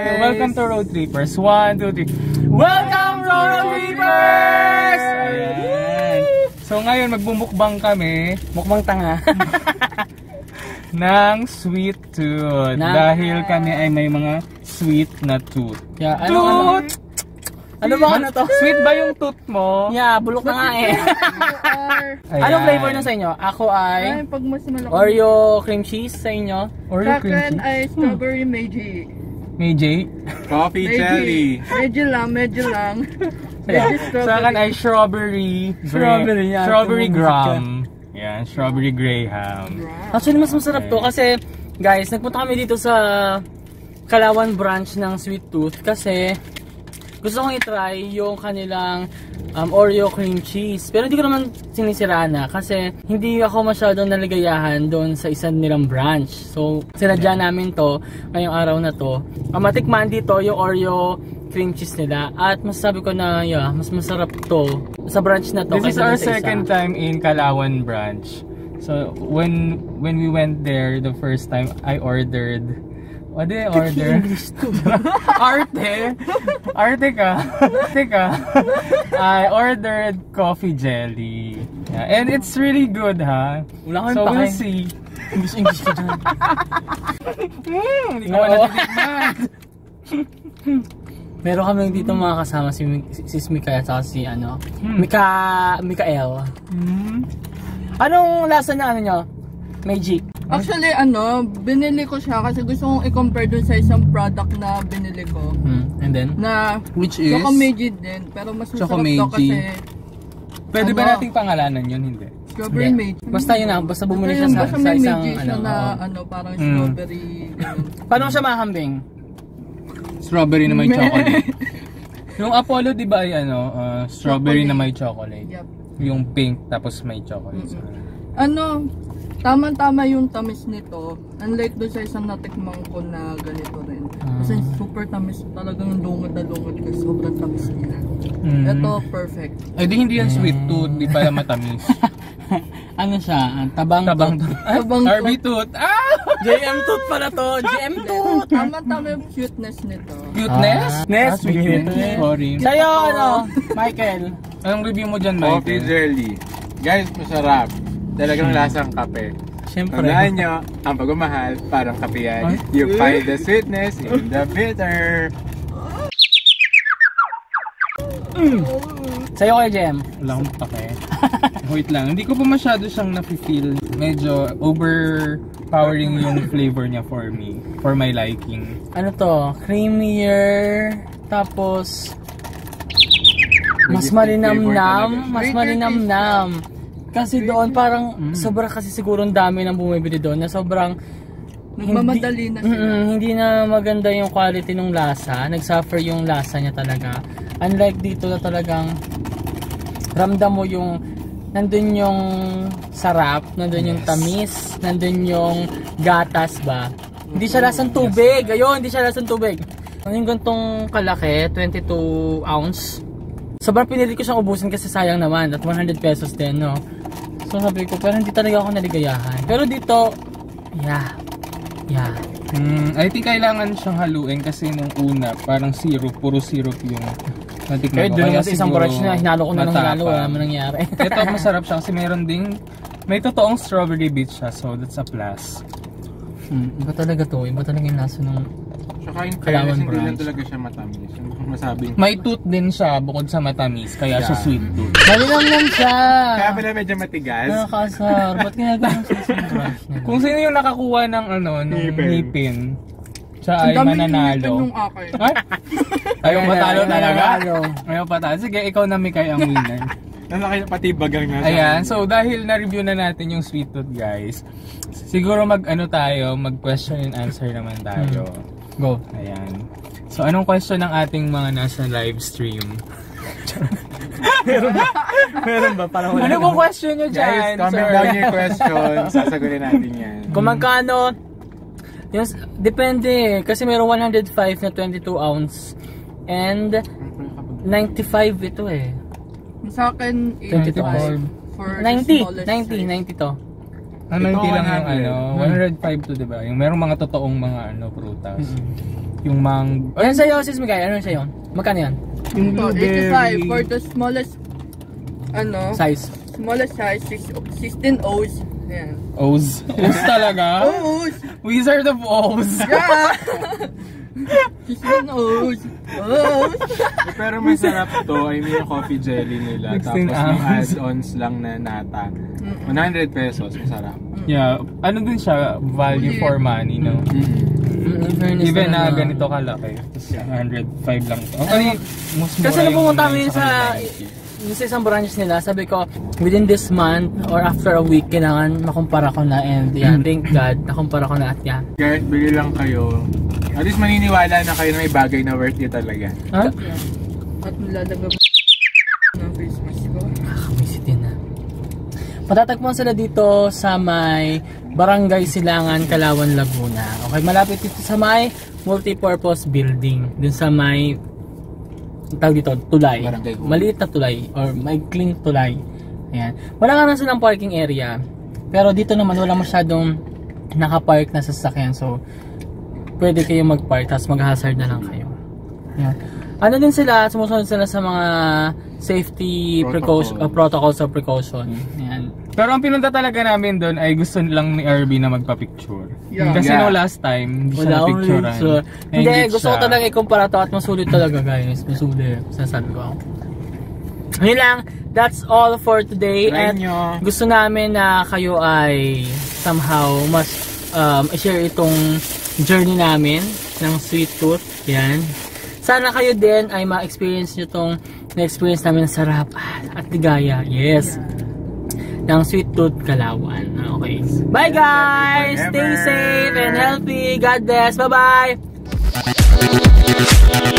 Welcome to Road Trippers. 1, 2, 3. Welcome Road Trippers! Ayan. So ngayon magbumukbang kami. Mukbang tanga. Ng sweet tooth. Dahil kami ay may mga sweet na tooth. Yeah, ano ba to? Sweet ba yung tooth mo? Yeah, bulok na nga eh. Anong flavor na sa inyo? Ako ay Oreo cream cheese sa inyo. Oreo cream cheese? Ay strawberry Meiji. Meiji? Coffee jelly. Medyo lang. Sa akin ay strawberry graham. Yan, strawberry graham. Actually, mas masarap to kasi, guys, nagpunta kami dito sa Calauan branch ng Sweet Tooth kasi gusto kong i-try yung kanilang Oreo cream cheese. Pero hindi ko naman sinisiraan na kasi hindi ako masyadong naligayahan doon sa isang nilang branch. So, sinadya namin to ngayong araw na to. Matikman dito yung Oreo cream cheese nila at masasabi ko na mas masarap to sa branch na to. This is our second time in Calauan branch. So, when we went there the first time, I ordered what did I order? Arte ka. I ordered coffee jelly. Yeah, and it's really good, ha? So we'll see. English ka dyan. Hindi ko natitikman. Meron kami dito mga kasama si Mika at si Mikael. Anong lasa na nyo? Meiji. Actually, binili ko siya kasi gusto kong i-compare dun sa isang product na binili ko. And then? Which is? Choco Meiji din, pero mas masarap to kasi... Pwede ba nating pangalanan yun? Hindi. Strawberry Meiji. Basta yun basta bumili siya sa isang parang strawberry. Paano siya mahambing? Strawberry na may chocolate. Yung Apollo, di ba ay strawberry na may chocolate? Yep. Yung pink tapos may chocolate. Tama-tama yung tamis nito. Unlike doon sa isang natikmang ko na ganito rin. Kasi super tamis. Talagang lungad na lungad kasi sobrang tamis niya. Ito, perfect. Eh di hindi yan sweet tooth, di pala matamis. Ano siya? Tabang tooth. RB tooth. JM tooth pala to. JM tooth. Tama-tama yung cuteness nito. Cuteness? Sorry. Sa'yo, Michael? Anong review mo dyan, Michael? Coffee jelly. Guys, masarap. Talagang lasang kape. Siyempre. Tandaan nyo, ang pagmamahal, parang kape yan. You find the sweetness in the bitter. Sa'yo kayo, Jem? Wala akong pake. Wait lang, hindi ko pa masyado siyang nafe-feel. Medyo overpowering yung flavor niya for me. For my liking. Ano to? Creamier. Tapos mas malinamnam. Kasi doon parang sobrang kasi sigurong dami ng bumibili doon na sobrang nagmamadali na sila. Hindi na maganda yung quality ng lasa. Nag-suffer yung lasa niya talaga. Unlike dito na talagang ramdam mo yung nandun yung sarap, nandun yung tamis, nandun yung gatas ba. Hindi siya lasang tubig. Ayun, hindi siya lasang tubig. Yung gantong kalaki, 22 ounce. Sobrang pinili ko siyang ubusin kasi sayang naman at 100 pesos din, no? So sabi ko, pero hindi talaga ako naligayahan. Pero dito, yeah. I think kailangan siyang haluin kasi nung una, parang syrup, puro syrup yung natikman ko. Kaya isang brush na, hinalo ko na ng hinalo, wala naman nangyari. Ito, masarap siya kasi may totoong strawberry bits siya, so that's a plus. Iba talaga to, iba talaga yung lasa ng Tsaka yung Calauan hindi lang branch. talaga siya matamis. Masabing May tooth din siya bukod sa matamis, kaya siya sweet tooth. Malinamnam siya! kaya pala medyo matigas. Nakakasar, ba't ginagawa sa isang brush na? Kung sino yung nakakuha ng ngipin, siya ay mananalo. Ayaw patalo talaga. Ayaw patalo. Sige, ikaw na Mikay ang winner. Nalaki pati bagang nga. Ayan, so dahil na-review na natin yung sweet tooth, guys, siguro mag question and answer naman tayo. Go. Ayan. So anong question ng ating mga nasa live stream? Meron ba? Parang Ano pong question nyo dyan? Guys, comment down your question. Sasagutin natin yan. Kung magkano, depende kasi mayroong 105 na 22 ounce and 95 ito Sa akin, 25. 85. For 90 to. Ano hindi lang yung ano, 105 to, diba? Yung merong mga totoong mga prutas. Yung Yan sa'yo, sis Miguel, ano sa'yo? Magkano yan? Yung 85 for the smallest size. Smallest size, 16 O's. Ayan. O's? O's talaga? O's! Wizard of O's! Yeah! 16 O's! O's! Pero masarap to, I mean yung coffee jelly nila. Tapos may add-ons lang na nata. 100 pesos, masarap. Yeah, ano din siya, value for money, no? Even na ganito kalaki, 105 lang to. Okay, kasi nung pumunta kami sa isang branch nila, sabi ko, within this month or after a week, kailangan makumpara ko na, and yan, thank God, nakumpara ko na at yan. Kahit bili lang kayo, at least maniniwala na kayo na may bagay na worth it talaga. Huh? At nilalagab ng Christmas ko. Nakakamisit na. Matatagpuan sila dito sa may Barangay Silangan, Calauan, Laguna. Okay, malapit dito sa may multipurpose building. Dun sa may tawag dito, tulay. Maliit na tulay or maikling tulay. Ayan. Wala nga na silang parking area. Pero dito naman wala masyadong nakapark na sasakyan. So, pwede kayo mag-park tapos mag-hazard na lang kayo. Ayan. Ano din sila, sumusunod sila sa mga safety protocols of precaution. Ayan. Pero ang pinunta talaga namin doon ay gusto lang ni RB na magpa-picture. Yeah. Kasi no last time, hindi siya na-picturean. Hindi, gusto ko talaga ikumpara to at masulit talaga guys. Masulit. Sasabi ko. Yun lang. That's all for today. And gusto namin na kayo ay somehow mas i-share itong journey namin ng Sweet Tooth. Yan. Sana kayo din ay ma-experience nyo itong na-experience namin na sarap at ligaya. Yes. Ng Sweet Tooth Calauan. Okay. Bye guys! Stay safe and healthy. God bless. Bye-bye!